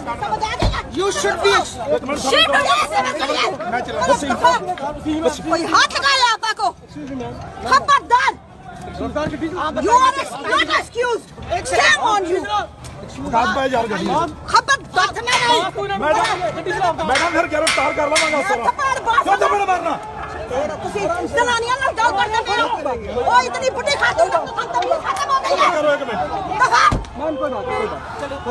You should be. कोई हाथ लगाया आपा को? खबरदार! You are not excused. Shame on you. खबरदार नहीं। मैडम फिर गिरफ्तार कर लवांगा क्यों थप्पड़ मारना? जनानियां ना डर करते हो। ओ इतनी बुढ़ी खातून तो खत्म हो गई है।